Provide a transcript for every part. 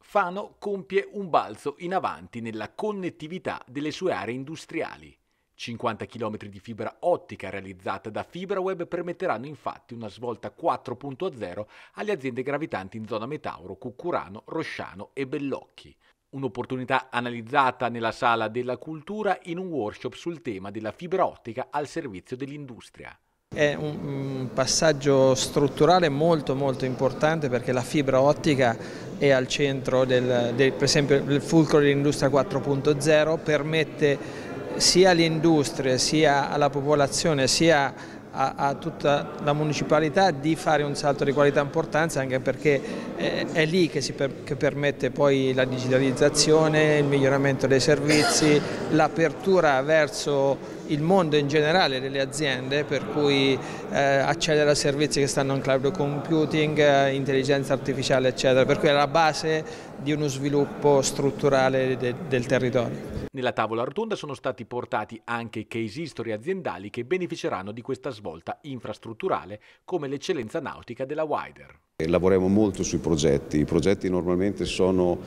Fano compie un balzo in avanti nella connettività delle sue aree industriali. 50 km di fibra ottica realizzata da FibraWeb permetteranno infatti una svolta 4.0 alle aziende gravitanti in zona Metauro, Cuccurano, Rosciano e Bellocchi. Un'opportunità analizzata nella Sala della Cultura in un workshop sul tema della fibra ottica al servizio dell'industria. È un passaggio strutturale molto importante, perché la fibra ottica è al centro per esempio del fulcro dell'industria 4.0, permette sia alle industrie, sia alla popolazione, sia a tutta la municipalità di fare un salto di qualità importante, anche perché è lì che permette poi la digitalizzazione, il miglioramento dei servizi, l'apertura verso il mondo in generale delle aziende, per cui accedere a servizi che stanno in cloud computing, intelligenza artificiale eccetera, per cui è la base di uno sviluppo strutturale del territorio. Nella tavola rotonda sono stati portati anche case history aziendali che beneficeranno di questa svolta infrastrutturale, come l'eccellenza nautica della Wider. Lavoriamo molto sui progetti. I progetti normalmente sono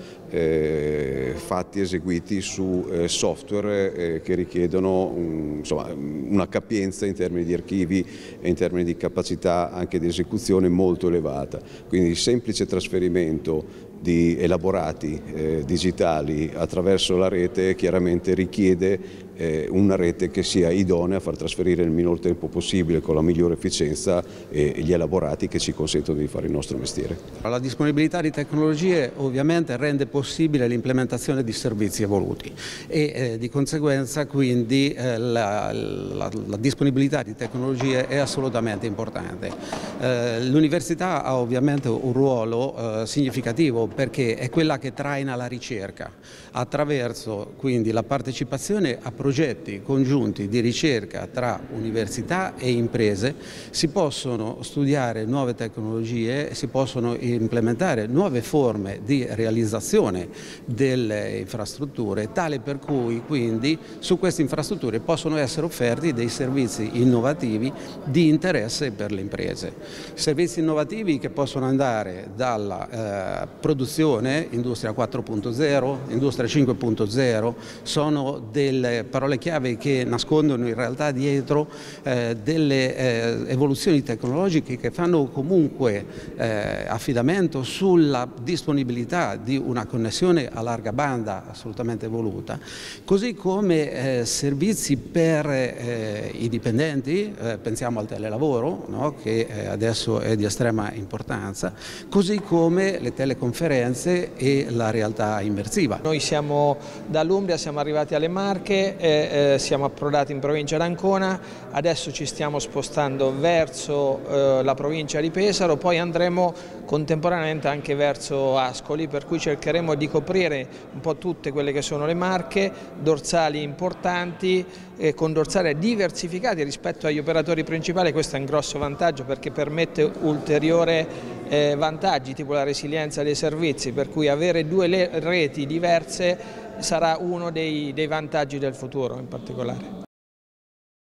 eseguiti su software che richiedono una capienza in termini di archivi e in termini di capacità anche di esecuzione molto elevata. Quindi il semplice trasferimento di elaborati digitali attraverso la rete chiaramente richiede una rete che sia idonea a far trasferire nel minor tempo possibile con la migliore efficienza gli elaborati che ci consentono di fare il nostro mestiere. La disponibilità di tecnologie ovviamente rende possibile l'implementazione di servizi evoluti e di conseguenza quindi la disponibilità di tecnologie è assolutamente importante. L'università ha ovviamente un ruolo significativo, perché è quella che traina la ricerca attraverso quindi la partecipazione a progetti congiunti di ricerca tra università e imprese. Si possono studiare nuove tecnologie, si possono implementare nuove forme di realizzazione delle infrastrutture, tale per cui quindi su queste infrastrutture possono essere offerti dei servizi innovativi di interesse per le imprese. Servizi innovativi che possono andare dalla produzione, industria 4.0, industria 5.0, sono delle parole chiave che nascondono in realtà dietro delle evoluzioni tecnologiche che fanno comunque affidamento sulla disponibilità di una connessione a larga banda assolutamente evoluta, così come servizi per i dipendenti, pensiamo al telelavoro, no? Che adesso è di estrema importanza, così come le teleconferenze e la realtà immersiva. Noi siamo dall'Umbria, siamo arrivati alle Marche, siamo approdati in provincia d'Ancona, adesso ci stiamo spostando verso la provincia di Pesaro, poi andremo contemporaneamente anche verso Ascoli, per cui cercheremo di coprire un po' tutte quelle che sono le Marche, dorsali importanti, con dorsali diversificati rispetto agli operatori principali. Questo è un grosso vantaggio, perché permette ulteriori vantaggi, tipo la resilienza dei servizi, per cui avere due reti diverse sarà uno dei vantaggi del futuro in particolare.